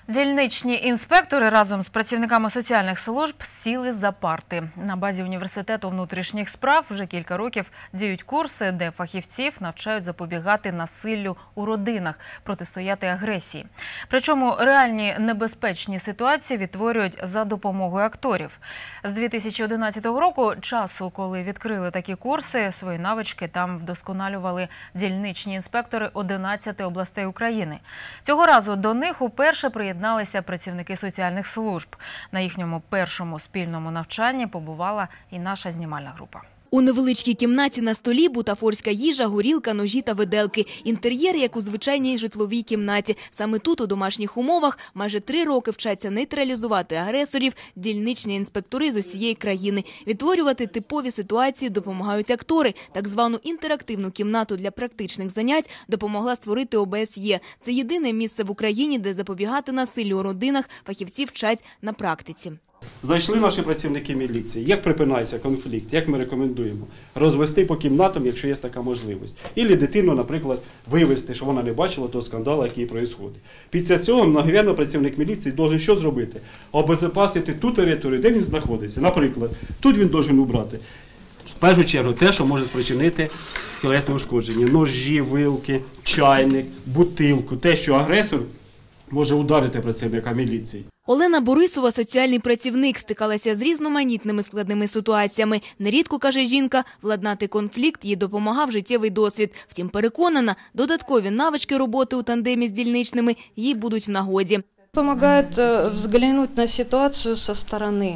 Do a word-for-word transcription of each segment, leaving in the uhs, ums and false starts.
Дільничні інспектори разом з працівниками соціальних служб сіли за парти. На базі університету внутрішніх справ вже кілька років діють курси, де фахівців навчають запобігати насиллю у родинах, протистояти агресії. Причому реальні небезпечні ситуації відтворюють за допомогою акторів. З дві тисячі одинадцятого року, часу, коли відкрили такі курси, свої навички там вдосконалювали дільничні інспектори одинадцяти областей України. Цього разу до них уперше приєдналися Приєдналися працівники соціальних служб. На їхньому першому спільному навчанні побувала і наша знімальна група. У невеличкій кімнаті на столі бутафорська їжа, горілка, ножі та виделки. Інтер'єр, як у звичайній житловій кімнаті. Саме тут, у домашніх умовах, майже три роки вчаться нейтралізувати агресорів дільничні інспектори з усієї країни. Відтворювати типові ситуації допомагають актори. Так звану інтерактивну кімнату для практичних занять допомогла створити О Б С Є. Це єдине місце в Україні, де запобігати насиллю у родинах фахівці вчать на практиці. Зайшли наші працівники міліції. Як припинається конфлікт? Як ми рекомендуємо? Розвести по кімнатам, якщо є така можливість. Ілі дитину, наприклад, вивезти, щоб вона не бачила того скандалу, який відбувається. Після цього, мгновенно, працівник міліції має що зробити? Обезопасити ту територію, де він знаходиться. Наприклад, тут він має убрати, в першу чергу, те, що може спричинити тілесне ушкодження. Ножі, вилки, чайник, бутилку. Те, що агресор може ударити працівника міліції. Олена Борисова – соціальний працівник, стикалася з різноманітними складними ситуаціями. Нерідко, каже жінка, владнати конфлікт їй допомагав життєвий досвід. Втім, переконана, додаткові навички роботи у тандемі з дільничними їй будуть в нагоді. Помогает взглянуть на ситуацию со стороны.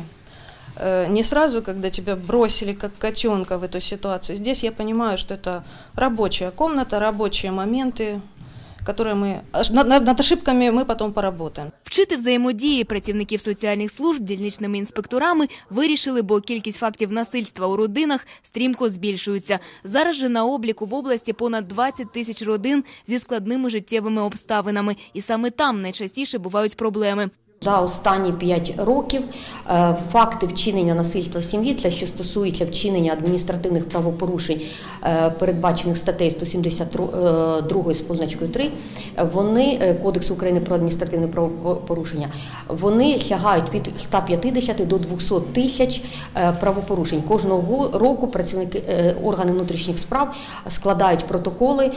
Не сразу, когда тебя бросили как котенка в эту ситуацию. Здесь я понимаю, что это рабочая комната, рабочие моменты, которые мы, над ошибками ми потім поработаємо. Вчити взаємодії працівників соціальних служб дільничними інспекторами вирішили, бо кількість фактів насильства у родинах стрімко збільшується. Зараз же на обліку в області понад двадцять тисяч родин зі складними життєвими обставинами. І саме там найчастіше бувають проблеми. За останні п'ять років факти вчинення насильства в сім'ї, це що стосується вчинення адміністративних правопорушень, передбачених статтею сто сімдесят два з позначкою три, вони, Кодексу України про адміністративне правопорушення, вони сягають від ста п'ятдесяти до двохсот тисяч правопорушень. Кожного року працівники органів внутрішніх справ складають протоколи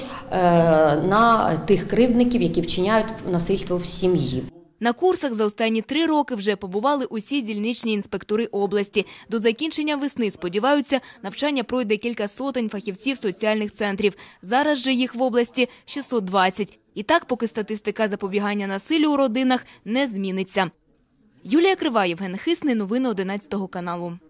на тих кривдників, які вчиняють насильство в сім'ї. На курсах за останні три роки вже побували усі дільничні інспектори області. До закінчення весни, сподіваються, навчання пройде кілька сотень фахівців соціальних центрів. Зараз же їх в області шістсот двадцять. І так, поки статистика запобігання насиллю у родинах не зміниться. Юлія Крива, Євген Хисний, новини одинадцятого каналу.